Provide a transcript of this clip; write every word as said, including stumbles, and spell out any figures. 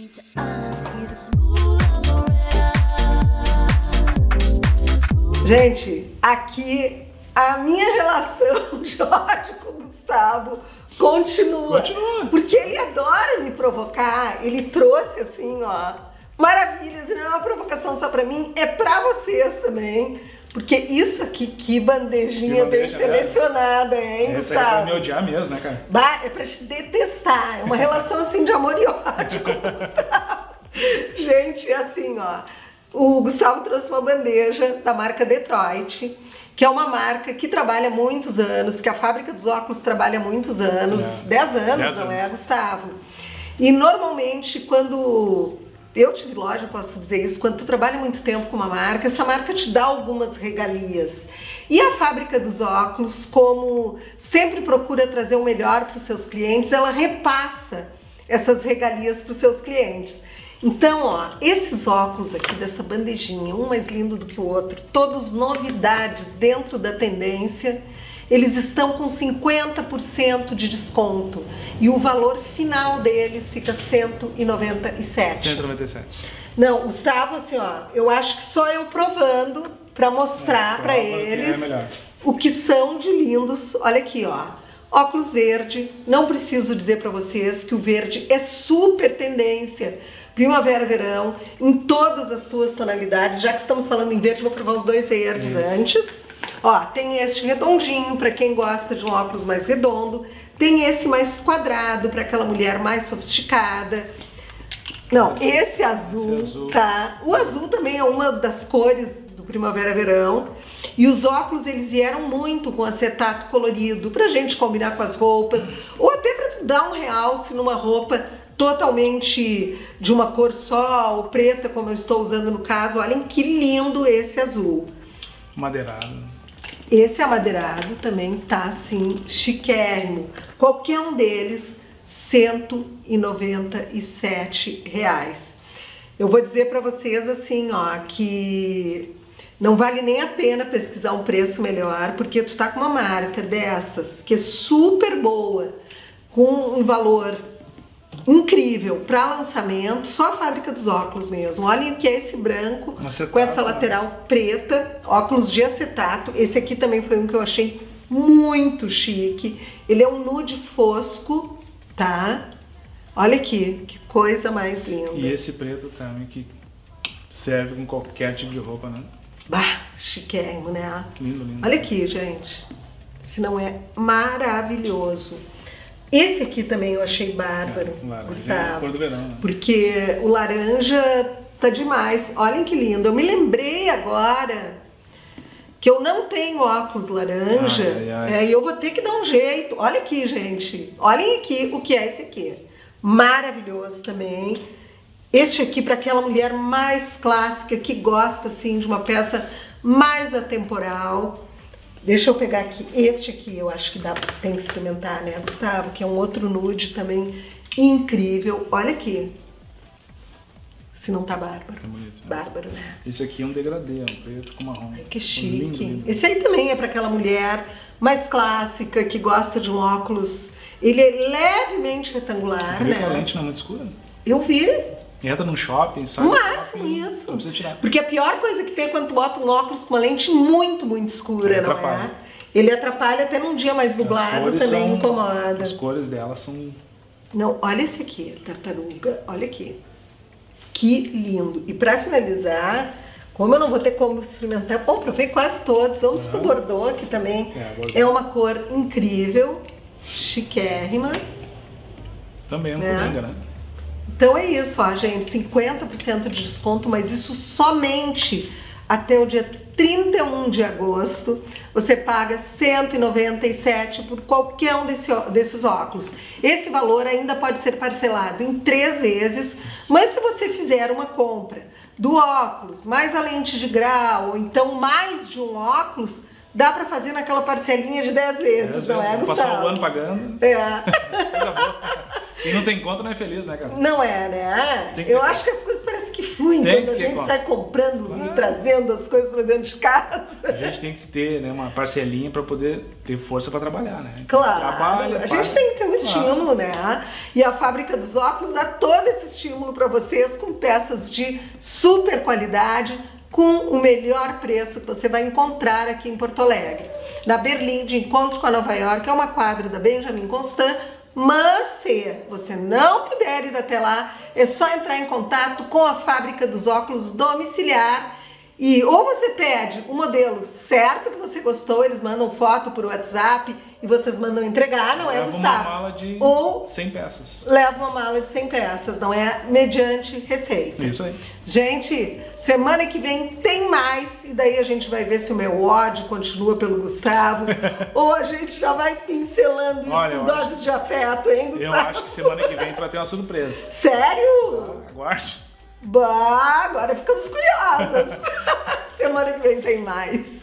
Gente, aqui a minha relação de ódio com o Gustavo continua. Continua. Porque ele adora me provocar. Ele trouxe assim, ó, maravilhas. E não é uma provocação só pra mim, é pra vocês também. Porque isso aqui, que bandejinha que bem bandeja, selecionada, né? hein, Essa Gustavo? é pra me odiar mesmo, né, cara? Bah, é pra te detestar. É uma relação assim de amor e ódio com o Gustavo. Gente, assim, ó. O Gustavo trouxe uma bandeja da marca Detroit, que é uma marca que trabalha há muitos anos, que a fábrica dos óculos trabalha há muitos anos, É. dez anos, Dez não anos. é, Gustavo? E normalmente quando eu tive loja, eu posso dizer isso, quando tu trabalha muito tempo com uma marca, essa marca te dá algumas regalias. E a fábrica dos óculos, como sempre procura trazer o melhor para os seus clientes, ela repassa essas regalias para os seus clientes. Então, ó, esses óculos aqui dessa bandejinha, um mais lindo do que o outro, todos novidades dentro da tendência, eles estão com cinquenta por cento de desconto e o valor final deles fica cento e noventa e sete. cento e noventa e sete. Não, Gustavo, assim, ó, eu acho que só eu provando para mostrar É, para prova que é eles melhor. o que são de lindos. Olha aqui, ó. Óculos verde, não preciso dizer para vocês que o verde é super tendência. Primavera, verão, em todas as suas tonalidades. Já que estamos falando em verde, vou provar os dois verdes Isso. antes. Ó, tem este redondinho para quem gosta de um óculos mais redondo. Tem esse mais quadrado para aquela mulher mais sofisticada. Não, Esse- esse azul, esse azul. tá? O azul também é uma das cores do primavera, verão. E os óculos, eles vieram muito com acetato colorido pra gente combinar com as roupas. Ou até pra tu dar um realce numa roupa totalmente de uma cor só, ou preta, como eu estou usando no caso. Olhem que lindo esse azul. Madeirado. Esse amadeirado também tá assim, chiquérrimo. Qualquer um deles, cento e noventa e sete reais. Eu vou dizer para vocês assim, ó, que não vale nem a pena pesquisar um preço melhor, porque tu tá com uma marca dessas, que é super boa, com um valor incrível para lançamento, só a fábrica dos óculos mesmo. Olhem que é esse branco Um acetato, com essa né? lateral preta, óculos de acetato. Esse aqui também foi um que eu achei muito chique. Ele é um nude fosco, tá? Olha aqui, que coisa mais linda. E esse preto também que serve com qualquer tipo de roupa, né? Bah, chiquérrimo, né? Lindo, lindo. Olha aqui, gente. Se não é maravilhoso. Esse aqui também eu achei bárbaro, É, laranja, é a Gustavo. cor do verão, né? Porque o laranja tá demais. Olhem que lindo. Eu me lembrei agora que eu não tenho óculos laranja. Ai, ai, ai. É, e eu vou ter que dar um jeito. Olha aqui, gente. Olhem aqui o que é esse aqui. Maravilhoso também. Este aqui para aquela mulher mais clássica que gosta assim de uma peça mais atemporal. Deixa eu pegar aqui, este aqui eu acho que dá, tem que experimentar, né, Gustavo? Que é um outro nude também incrível. Olha aqui. Se não tá bárbaro. É bonito. Bárbaro, né? Esse aqui é um degradê, é um preto com marrom. Ai, que Lindo, chique. lindo. Esse aí também é para aquela mulher mais clássica, que gosta de um óculos. Ele é levemente retangular, Tu viu que a né? lente não é muito escura? Eu vi. Entra num shopping, sai No do máximo shopping, isso. Não precisa tirar. Porque a pior coisa que tem é quando tu bota um óculos com uma lente muito, muito escura, Ele não atrapalha. é? Ele atrapalha até num dia mais As nublado, cores também são- incomoda. As cores dela são... Não, olha esse aqui, tartaruga, olha aqui. Que lindo. E pra finalizar, como eu não vou ter como experimentar, bom, provei quase todos. Vamos pro Aham. Bordeaux, que também É, Bordeaux. é uma cor incrível, chiquérrima. Também é um Né? coringa, né? Então é isso, ó, gente, cinquenta por cento de desconto, mas isso somente até o dia trinta e um de agosto. Você paga cento e noventa e sete reais por qualquer um desse, desses óculos. Esse valor ainda pode ser parcelado em três vezes, mas se você fizer uma compra do óculos, mais a lente de grau, ou então mais de um óculos, dá para fazer naquela parcelinha de dez vezes, É, não é, vou Gustavo? passar o ano pagando. É. Coisa boa. E não tem conta, não é feliz, né, cara? Não é, né? Tem que Eu ter acho que as coisas parecem que fluem Tem quando que a gente ter, sai comprando e trazendo as coisas para dentro de casa. A gente tem que ter, né, uma parcelinha para poder ter força para trabalhar, né? Claro, Trabalha, a gente tem que ter um estímulo, claro. né? E a Fábrica dos Óculos dá todo esse estímulo para vocês com peças de super qualidade, com o melhor preço que você vai encontrar aqui em Porto Alegre. Na Berlim, de encontro com a Nova York, é uma quadra da Benjamin Constant, mas se você não puder ir até lá, é só entrar em contato com a Fábrica dos Óculos domiciliar e ou você pede o modelo certo que você gostou, eles mandam foto por WhatsApp e vocês mandam entregar, não é, Leva Gustavo? uma mala de ou cem peças. Leva uma mala de cem peças, não é mediante receita. Isso aí. Gente, semana que vem tem mais e daí a gente vai ver se o meu ódio continua pelo Gustavo ou a gente já vai pincelando isso Olha, com eu doses acho- de afeto, hein, Eu Gustavo? acho que semana que vem tu vai ter uma surpresa. Sério? Aguarde. Bah, agora ficamos curiosas. Semana que vem tem mais.